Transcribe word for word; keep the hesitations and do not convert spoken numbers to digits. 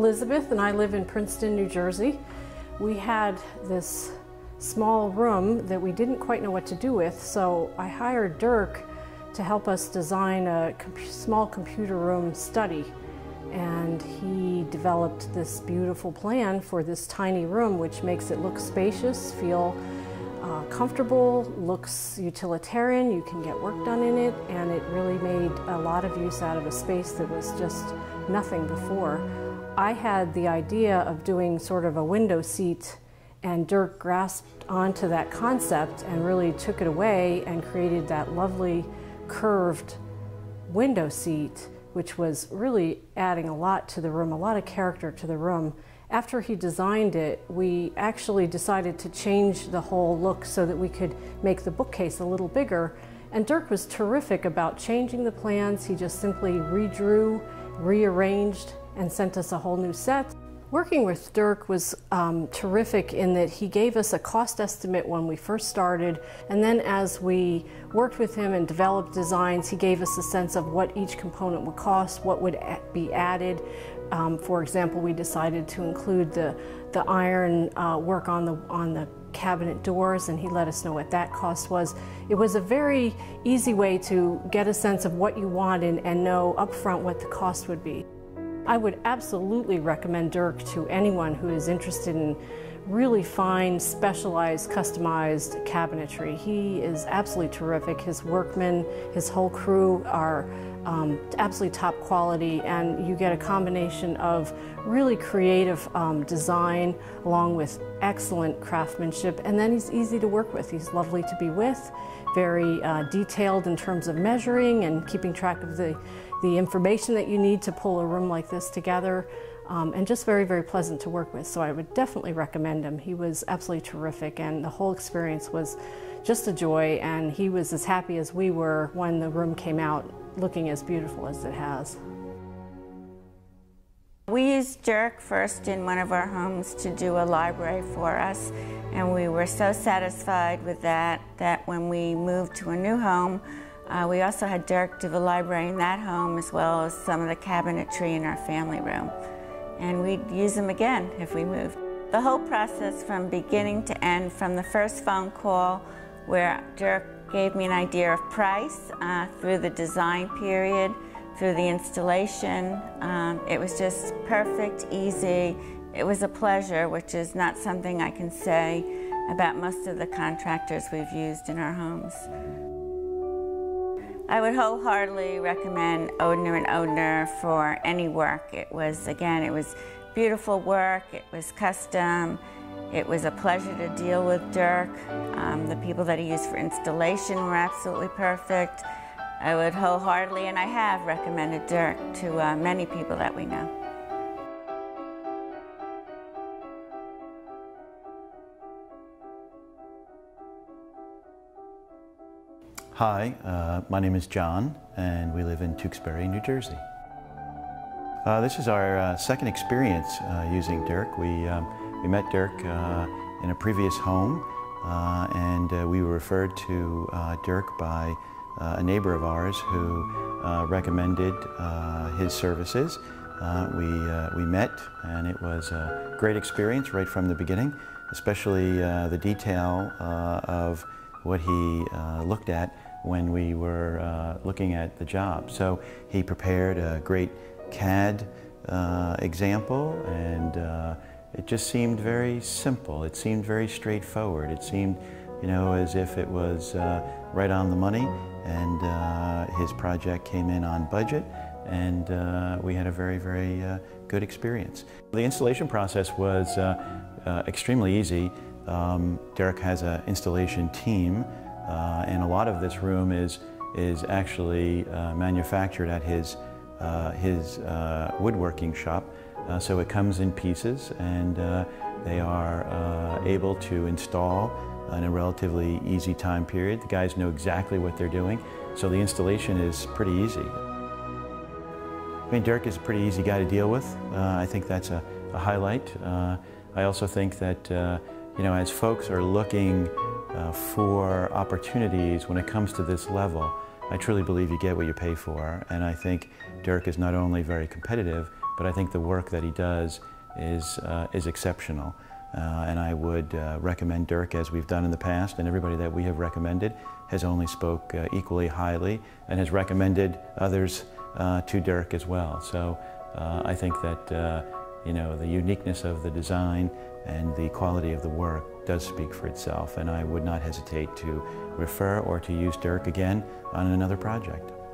Elizabeth and I live in Princeton, New Jersey. We had this small room that we didn't quite know what to do with, so I hired Dirk to help us design a comp small computer room study. And he developed this beautiful plan for this tiny room, which makes it look spacious, feel uh, comfortable, looks utilitarian. You can get work done in it, and it really made a lot of use out of a space that was just nothing before. I had the idea of doing sort of a window seat, and Dirk grasped onto that concept and really took it away and created that lovely curved window seat, which was really adding a lot to the room, a lot of character to the room. After he designed it, we actually decided to change the whole look so that we could make the bookcase a little bigger. And Dirk was terrific about changing the plans. He just simply redrew, rearranged, and sent us a whole new set. Working with Dirk was um, terrific in that he gave us a cost estimate when we first started, and then as we worked with him and developed designs, he gave us a sense of what each component would cost, what would be added. Um, for example, we decided to include the, the iron uh, work on the, on the cabinet doors, and he let us know what that cost was. It was a very easy way to get a sense of what you wanted and know upfront what the cost would be. I would absolutely recommend Dirk to anyone who is interested in really fine, specialized, customized cabinetry. He is absolutely terrific. His workmen, his whole crew are um, absolutely top quality, and you get a combination of really creative um, design along with excellent craftsmanship, and then he's easy to work with. He's lovely to be with, very uh, detailed in terms of measuring and keeping track of the the information that you need to pull a room like this together, um, and just very, very pleasant to work with. So I would definitely recommend him. He was absolutely terrific, and the whole experience was just a joy, and he was as happy as we were when the room came out looking as beautiful as it has. We used Dirk first in one of our homes to do a library for us, and we were so satisfied with that that when we moved to a new home, Uh, we also had Dirk do the library in that home, as well as some of the cabinetry in our family room. And we'd use them again if we moved. The whole process from beginning to end, from the first phone call where Dirk gave me an idea of price, uh, through the design period, through the installation, um, it was just perfect, easy. It was a pleasure, which is not something I can say about most of the contractors we've used in our homes. I would wholeheartedly recommend Odhner and Odhner for any work. It was, again, it was beautiful work, it was custom, it was a pleasure to deal with Dirk. Um, the people that he used for installation were absolutely perfect. I would wholeheartedly, and I have recommended Dirk to uh, many people that we know. Hi, uh, my name is John, and we live in Tewksbury, New Jersey. Uh, this is our uh, second experience uh, using Dirk. We, um, we met Dirk uh, in a previous home, uh, and uh, we were referred to uh, Dirk by uh, a neighbor of ours who uh, recommended uh, his services. Uh, we, uh, we met, and it was a great experience right from the beginning, especially uh, the detail uh, of what he uh, looked at when we were uh, looking at the job. So he prepared a great C A D uh, example, and uh, it just seemed very simple. It seemed very straightforward. It seemed, you know, as if it was uh, right on the money, and uh, his project came in on budget, and uh, we had a very, very uh, good experience. The installation process was uh, uh, extremely easy. Um, Dirk has an installation team, uh, and a lot of this room is, is actually uh, manufactured at his, uh, his uh, woodworking shop. Uh, so it comes in pieces, and uh, they are uh, able to install in a relatively easy time period. The guys know exactly what they're doing, so the installation is pretty easy. I mean, Dirk is a pretty easy guy to deal with. Uh, I think that's a, a highlight. Uh, I also think that uh, you know, as folks are looking uh, for opportunities when it comes to this level, I truly believe you get what you pay for. And I think Dirk is not only very competitive, but I think the work that he does is, uh, is exceptional. Uh, and I would uh, recommend Dirk, as we've done in the past, and everybody that we have recommended has only spoke uh, equally highly and has recommended others uh, to Dirk as well. So uh, I think that uh, you know, the uniqueness of the design and the quality of the work does speak for itself, and I would not hesitate to refer or to use Dirk again on another project.